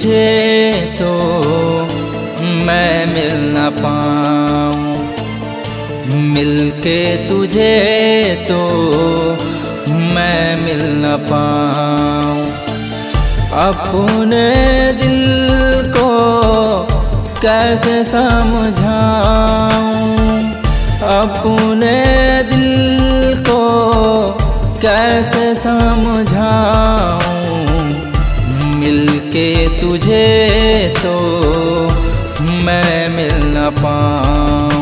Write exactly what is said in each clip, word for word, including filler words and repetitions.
तुझे तो मैं मिल न पाऊं, मिलके तुझे तो मैं मिल न पाऊं। अपने दिल को कैसे समझाऊं, अपने दिल को कैसे समझाऊं। मिलके तुझे तो मैं मिल न पाऊं।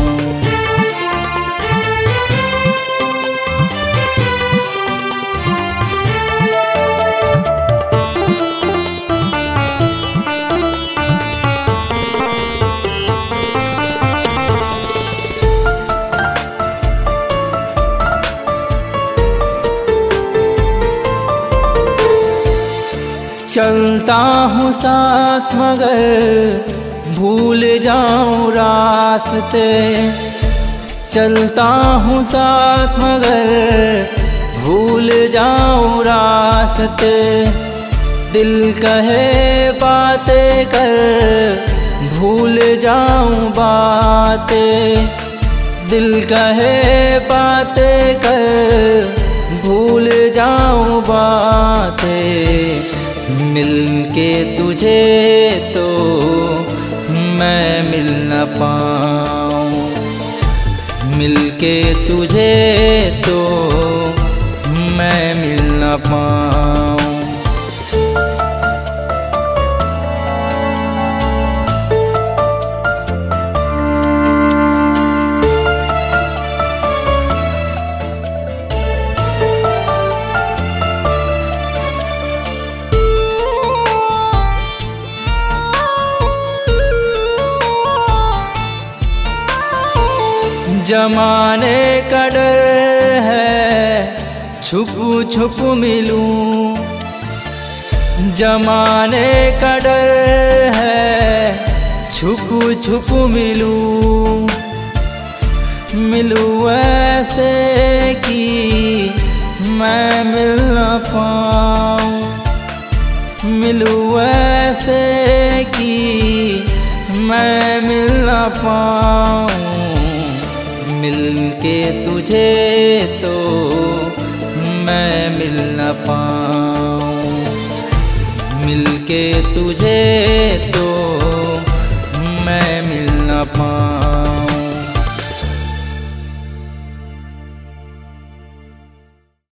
चलता हूँ साथ मगर भूल जाऊँ रास्ते, चलता हूँ साथ मगर भूल जाऊँ रास्ते। दिल कहे बातें कर भूल जाऊँ बातें, दिल कहे बातें कर भूल जाऊँ बातें। मिलके तुझे तो मैं मिल न पाऊं, मिलके तुझे तो मैं मिल न पाऊं। जमाने का डर है छुप छुप मिलूं, जमाने का डर है छुप छुप मिलूं। मिलूं ऐसे कि मैं मिल न पाऊं, मिलूं ऐसे कि मैं मिल न पाऊं। मिलके तुझे तो मैं मिल न पाऊं, मिलके तुझे तो मैं मिल न पाऊं।